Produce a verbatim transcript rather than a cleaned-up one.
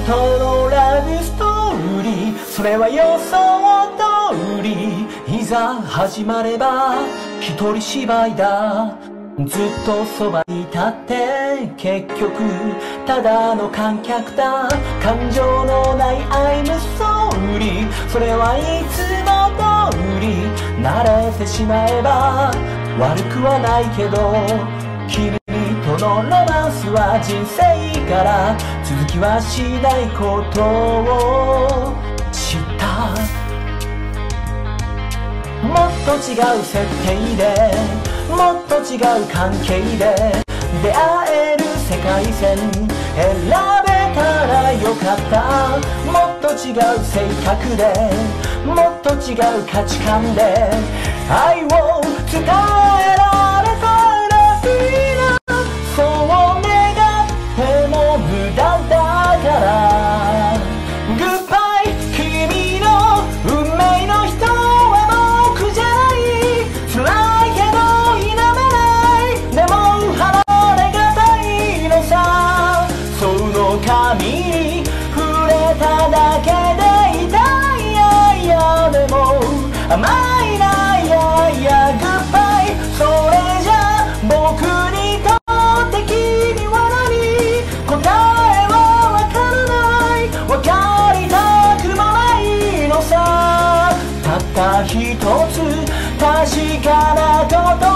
当のラブストーリー、それは予想通り。いざ始まれば一人芝居だ。ずっとそばに立って結局ただの観客だ。感情のない I'm sorry、 それはいつも通り。慣れてしまえば悪くはないけど、君とのロマンスは人生から続きはしないことを知った。もっと違う設定でもっと違う関係で出会える世界線選べたらよかった。もっと違う性格でもっと違う価値観で愛を伝えられたらいいな。そう願っても無駄だから。グッバイ、君の運命の人は僕じゃない。辛いけど否めない。でも離れがたいのさ。その髪に触れただけで痛い。いやいやでも甘いな。いやいやグッバイ、それじゃ僕にとって君は何。答えはわからない。わかりたくもないのさ。たった一つ確かなこと